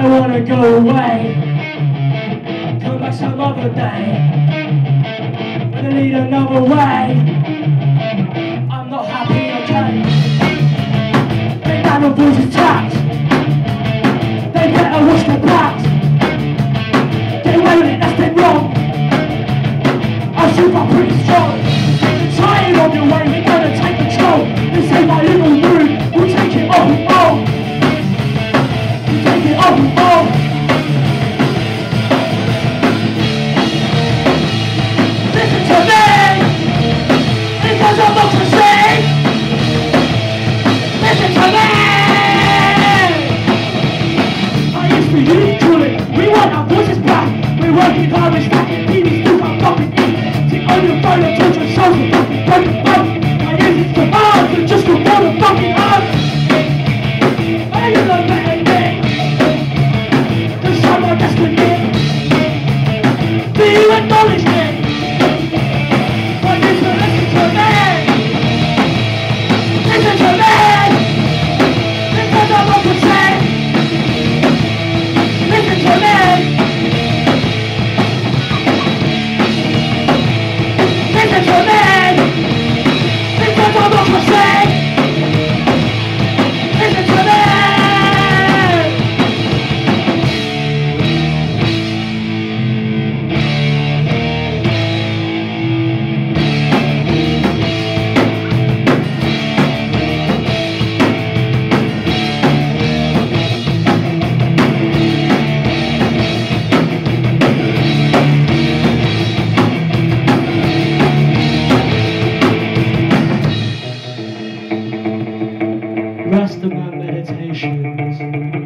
I wanna go away, come back some other day, but I need another way. I'm not happy, okay. They down the boys attacked, they better watch their backs. Get away with it, that's dead wrong. I shoot up pretty strong. The time on your way, we're gonna take control. This ain't my little room, we'll take it off and on. We'll take it off and on. Listen to me, because I'm not to say. Listen to me. I used to use truly, we want our voices back. We're working hard, we're stacking TVs, still can't fucking eat. See on your phone and touch your souls with fucking broken bones. I use it to bars and just to fall the fucking earth. Are you not letting me? To show my destiny. Do you acknowledge me? Want you to listen to me? Listen to me! Because I'm what to say. Listen to me! Listen to me! Because I'm what to say. Listen to me! Rastaman meditations.